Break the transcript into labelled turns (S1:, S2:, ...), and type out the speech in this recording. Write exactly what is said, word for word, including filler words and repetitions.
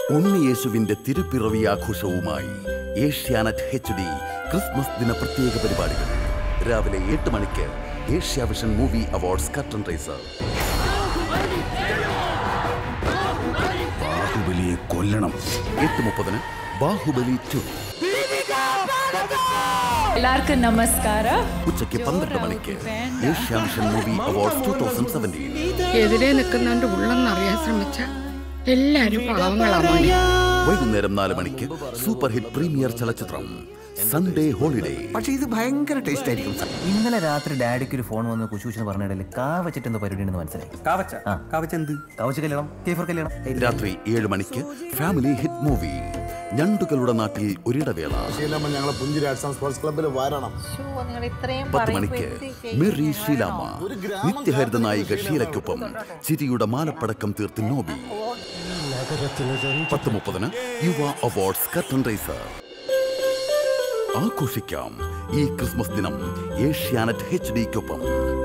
S1: ഉണ്ണിയേശുവിന്റെ തിരുപ്പിറവി ആഘോഷവുമായി Asianet H D Christmas ദിന പ്രത്യേക പരിപാടികൾ രാവിലെ എട്ട് മണിക്ക് Asiavision movie awards curtain raiser. ബാഹുബലിയെ കൊല്ലണം. എട്ട് മുപ്പതിന് ബാഹുബലി ടു.
S2: എല്ലാവർക്കും നമസ്കാരം.
S1: ഉച്ചയ്ക്ക് പന്ത്രണ്ട് മണിക്ക് Asiavision movie awards two thousand seventeen.
S3: എതിരെ നിൽക്കുന്നവന്റെ ഉള്ളെന്നറിയാൻ ശ്രമിച്ച എല്ലാരും പാവങ്ങളാണ്.
S1: വൈകുന്നേരം നാല് മണിക്ക് സൂപ്പർ ഹിറ്റ് പ്രീമിയർ ചലച്ചിത്രം സൺഡേ ഹോളിഡേ.
S4: പക്ഷേ ഇത് ഭയങ്കര ടേസ്റ്റ് ആയിരിക്കും. ഇന്നലെ രാത്രി ഡാഡിക്ക് ഒരു ഫോൺ വന്ന് കുശൂശെന്ന് പറഞ്ഞിടയിൽ കാവച്ചിട്ട് എന്തോ പരിപാടി ഉണ്ടെന്ന് മനസ്സിലായി. കാവച്ച കാവച്ച എന്ത് കാവച്ച കല്യാണം കേഫർ കല്യാണം.
S1: രാത്രി ഏഴ് മണിക്ക് ഫാമിലി ഹിറ്റ് മൂവി ഞണ്ടുകളുടെ നാട്ടിൽ ഒരിടവേള. പത്ത് മണിക്ക് മെറി ഷീലാമ്മ നിത്യഹരിത നായിക ഷീലയ്ക്കൊപ്പം ചിരിയുടെ മാലപ്പടക്കം തീർത്ത് നോബി. പത്ത് മുപ്പതിന് യുവ അവാർഡ്സ് കർട്ടൻ റൈസർ. ആഘോഷിക്കാം ഈ ക്രിസ്മസ് ദിനം ഏഷ്യാനെറ്റ് എച്ച് ഡിക്കൊപ്പം.